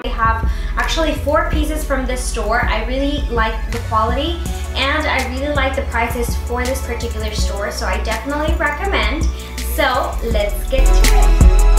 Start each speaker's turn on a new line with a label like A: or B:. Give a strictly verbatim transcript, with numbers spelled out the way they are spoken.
A: I have actually four pieces from this store. I really like the quality and I really like the prices for this particular store, so I definitely recommend. So let's get to it.